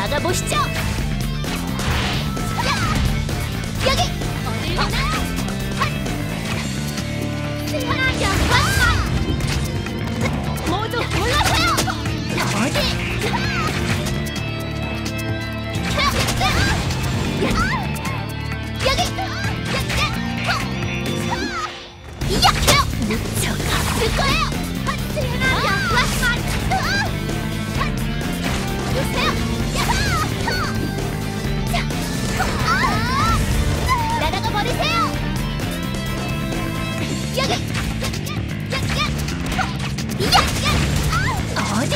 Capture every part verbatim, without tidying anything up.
나가보시죠. 여기 어딜 가나? 모두 올라서요. 어디? 여기 이야 무척 아플 거예요. 보세요. 날아가 버리세요. 여기 이야 어디?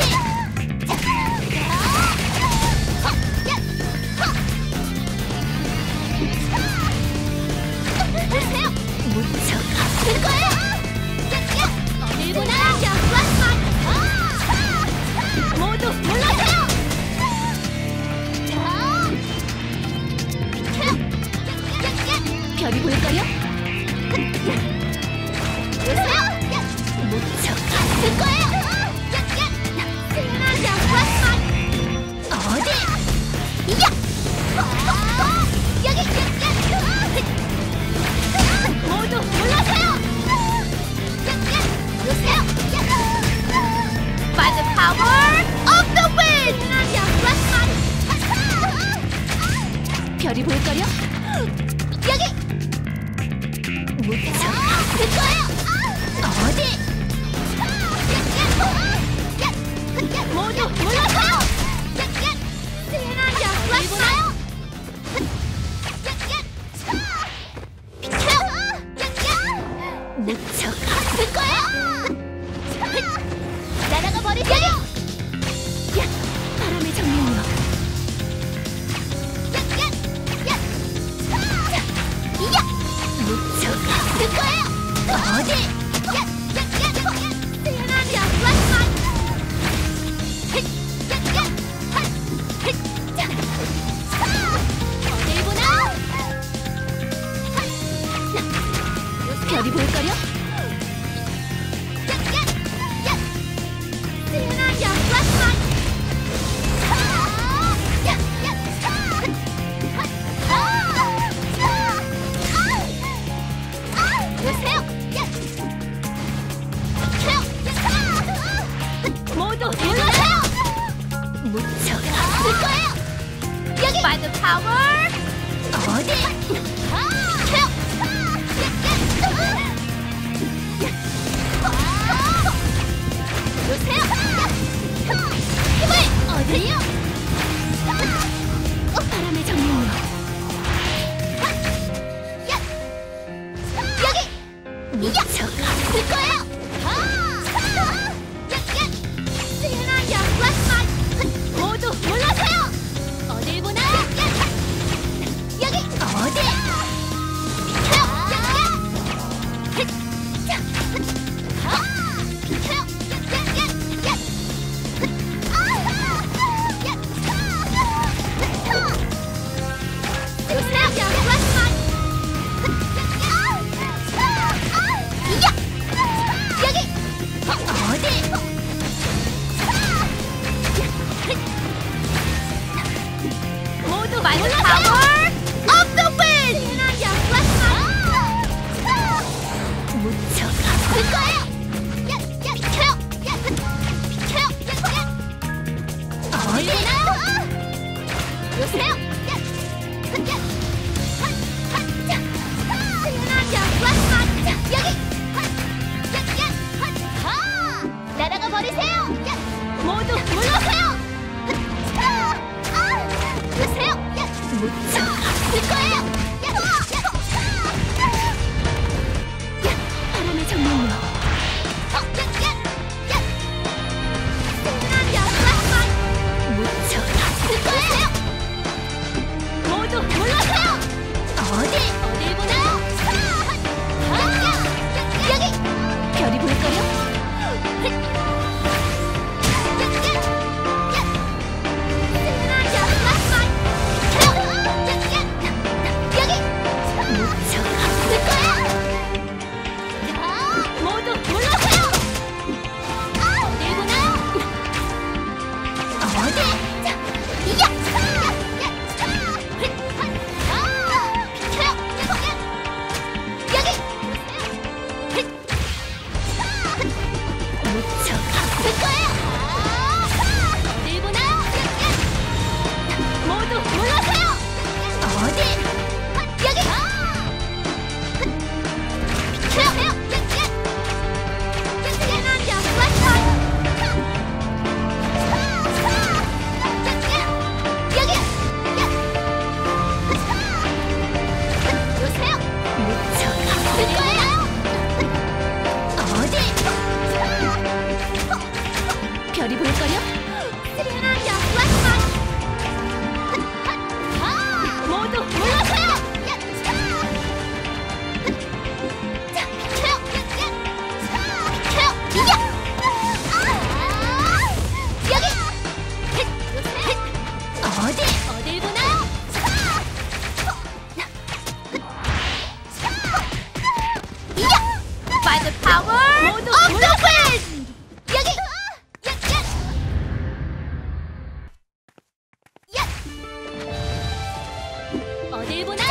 보세요. 무척 아플 거예요. 어딜 보나? 모두 올라가요. 별이 보일까요? 보세요. 무척 아플 거예요. 어디? 이야! 여기! 모두 올라가요. 보세요. By the power of the wind! 별이 보일까요? 여기! 무척 아플 거예요! 어디? 모두 올라가요! 일본아요! 무척 아플 거예요! 날아가 버리세요! 바람의 정령이요! 이야! 무척 아플 거예요! 어디? 어딜 보나? 별이 보일까요? 보세요! 모두 올라가요! 무척 아플 거예요! 여기! By the power! 어디? 보세요! 힘을! 어디요? 바람의 정령이요! 여기! 무척 아플 거예요! 모두 올라가요! 어딜 보나? 여기! 어디? 모두 by the power of the wind! 무척 아플 거예요! 비켜요! 비켜요! 어디? 보세요! 여기! 날아가 버리세요! 모두 올라가요! 보세요! 무척 아플 거예요! 바람의 정령이요! 무척 아플 거예요! 모두 올라가요! 어디? 어딜 보나요? 여기! 별이 보일까요? 어딜 보나?